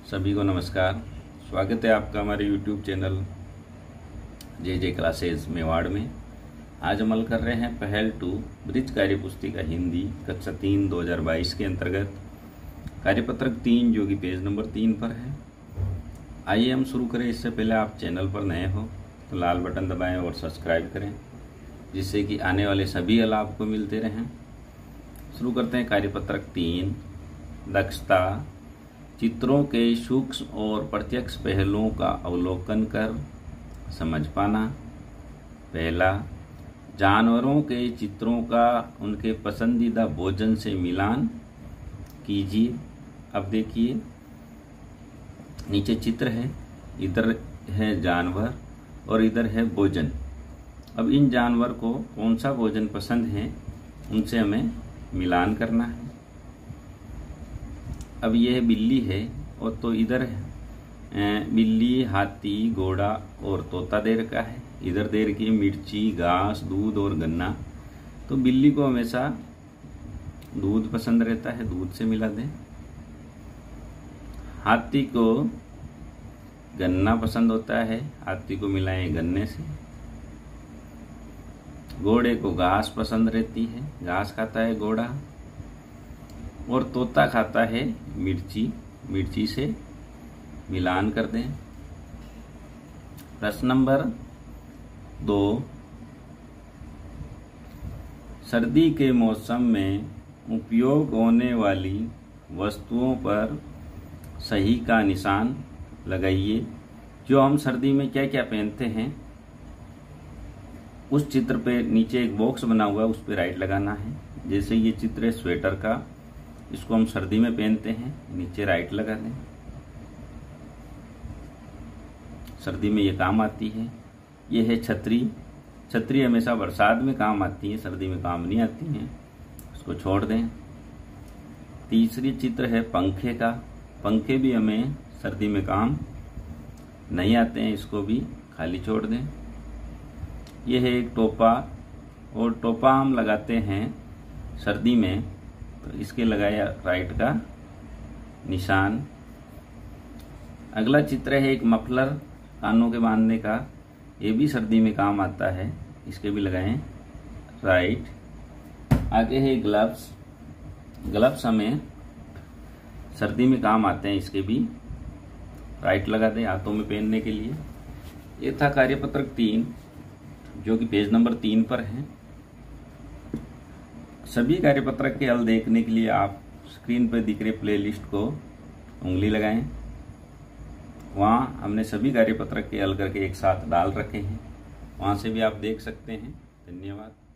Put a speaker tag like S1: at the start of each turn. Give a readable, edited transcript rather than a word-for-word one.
S1: सभी को नमस्कार। स्वागत है आपका हमारे YouTube channel J classes Mewar में। आज अमल कर रहे हैं पहल 2 ब्रिज कार्यपुस्तिका हिंदी कक्षा 3 2022 के अंतर्गत कार्यपत्रक 3 जो कि पेज नंबर 3 पर है। आइए हम शुरू करें। इससे पहले आप चैनल पर नए हो तो लाल बटन दबाएं और सब्सक्राइब करें, जिससे कि आने वाले सभी लाभ आपको मिलते रहें। शुरू करते हैं। कार्यपत्रक 3 दक्षता। चित्रों के सूक्ष्म और प्रत्यक्ष पहलुओं का अवलोकन कर समझ पाना। पहला, जानवरों के चित्रों का उनके पसंदीदा भोजन से मिलान कीजिए। अब देखिए, नीचे चित्र है, इधर है जानवर और इधर है भोजन। अब इन जानवर को कौन सा भोजन पसंद है उनसे हमें मिलान करना है। अब यह बिल्ली है और तो इधर बिल्ली, हाथी, घोड़ा और तोता दे रखा है। इधर दे रखी है मिर्ची, घास, दूध और गन्ना। तो बिल्ली को हमेशा दूध पसंद रहता है, दूध से मिला दें। हाथी को गन्ना पसंद होता है, हाथी को मिलाएं गन्ने से। घोड़े को घास पसंद रहती है, घास खाता है घोड़ा। और तोता खाता है मिर्ची, मिर्ची से मिलान कर दें। प्रश्न नंबर 2, सर्दी के मौसम में उपयोग होने वाली वस्तुओं पर सही का निशान लगाइए। जो हम सर्दी में क्या क्या पहनते हैं उस चित्र पे नीचे एक बॉक्स बना हुआ है, उस पे राइट लगाना है। जैसे ये चित्र है स्वेटर का, इसको हम सर्दी में पहनते हैं, नीचे राइट लगा दें। सर्दी में ये काम आती है। ये है छतरी। छतरी हमेशा बरसात में काम आती है, सर्दी में काम नहीं आती है, इसको छोड़ दें। तीसरी चित्र है पंखे का। पंखे भी हमें सर्दी में काम नहीं आते हैं, इसको भी खाली छोड़ दें। यह है एक टोपा, और टोपा हम लगाते हैं सर्दी में, तो इसके लगाया राइट का निशान। अगला चित्र है एक मफलर, कानों के बांधने का। ये भी सर्दी में काम आता है, इसके भी लगाएं राइट। आगे है ग्लव्स। ग्लव्स हमें सर्दी में काम आते हैं, इसके भी राइट लगा दें हाथों में पहनने के लिए। ये था कार्यपत्रक 3 जो कि पेज नंबर 3 पर है। सभी कार्यपत्रक के हल देखने के लिए आप स्क्रीन पर दिख रहे प्लेलिस्ट को उंगली लगाएं। वहां हमने सभी कार्यपत्रक के हल करके एक साथ डाल रखे हैं, वहां से भी आप देख सकते हैं। धन्यवाद।